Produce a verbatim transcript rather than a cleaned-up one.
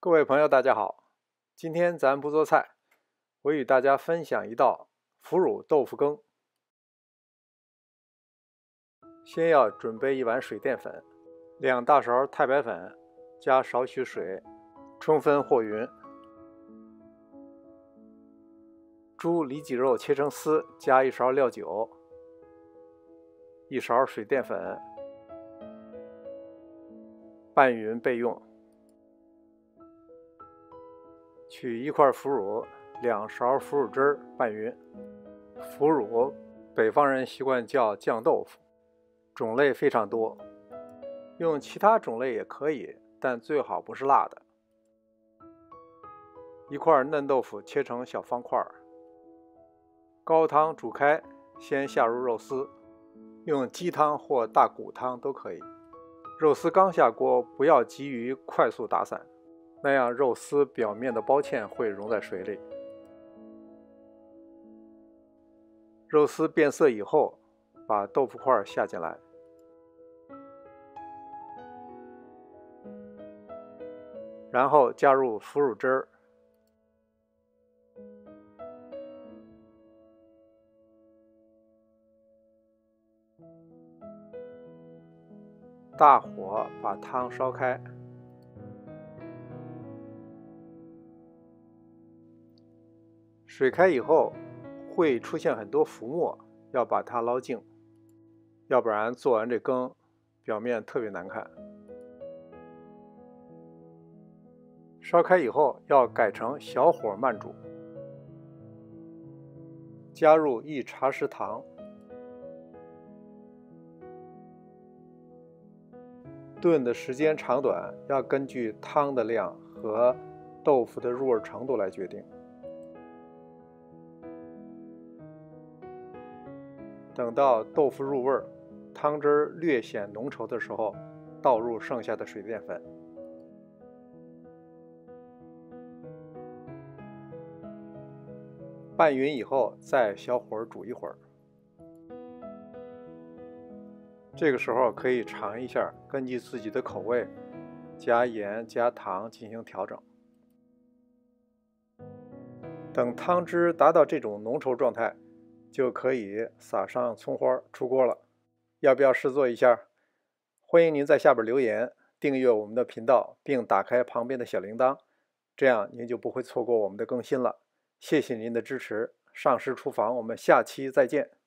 各位朋友，大家好！今天咱不做菜，我与大家分享一道腐乳豆腐羹。先要准备一碗水淀粉，两大勺太白粉，加少许水，充分和匀。猪里脊肉切成丝，加一勺料酒，一勺水淀粉，拌匀备用。取一块腐乳，两勺腐乳汁儿拌匀。腐乳，北方人习惯叫酱豆腐，种类非常多，用其他种类也可以，但最好不是辣的。一块嫩豆腐切成小方块，高汤煮开，先下入肉丝，用鸡汤或大骨汤都可以。肉丝刚下锅，不要急于快速打散，那样肉丝表面的包芡会溶在水里。肉丝变色以后，把豆腐块下进来，然后加入腐乳汁儿，大火把汤烧开。水开以后会出现很多浮沫，要把它捞净，要不然做完这羹表面特别难看。烧开以后要改成小火慢煮，加入一茶匙糖，炖的时间长短要根据汤的量和豆腐的入味程度来决定。等到豆腐入味，汤汁略显浓稠的时候，倒入剩下的水淀粉。拌匀以后，再小火煮一会儿。这个时候可以尝一下，根据自己的口味，加盐加糖进行调整。等汤汁达到这种浓稠状态，就可以撒上葱花出锅了。要不要试做一下？欢迎您在下边留言，订阅我们的频道，并打开旁边的小铃铛，这样您就不会错过我们的更新了。谢谢您的支持，上师厨房，我们下期再见。